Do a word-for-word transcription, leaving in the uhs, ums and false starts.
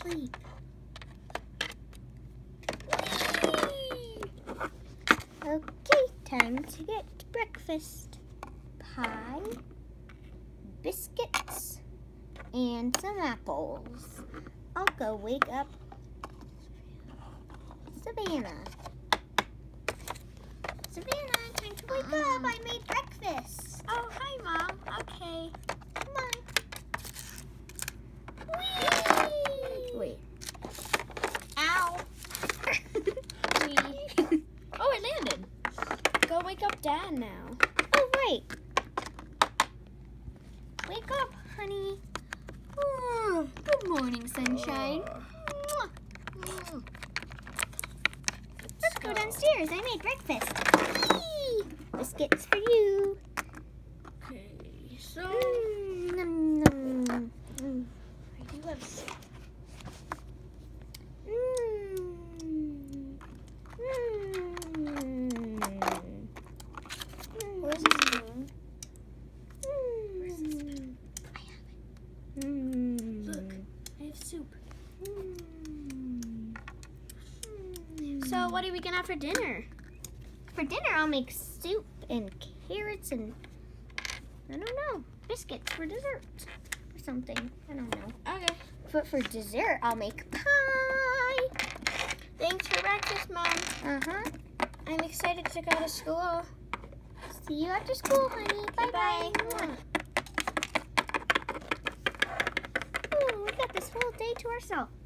sleep. Okay, time to get breakfast. Pie, biscuits, and some apples. I'll go wake up Savannah. Savannah, time to wake up. I made breakfast. Oh, hi, Mom. Okay. Come on. Whee! Wait. Ow. Wee. Oh, it landed. Go wake up Dad now. Oh, right. Wake up, honey. Oh, good morning, sunshine. Mwah. Let's go downstairs. I made breakfast. Whee! Biscuits for you. Okay, so Mm, nom, nom. Mm. I do have soup. Mm. Mm. Where's the spoon? Where's the spoon? I have it. Mm. Look, I have soup. Mm. So what are we gonna have for dinner? For dinner, I'll make soup and carrots and, I don't know, biscuits for dessert or something. I don't know. Okay. But for dessert, I'll make pie. Thanks for breakfast, Mom. Uh-huh. I'm excited to go to school. See you after school, honey. Bye-bye. Bye. Ooh, we got this whole day to ourselves.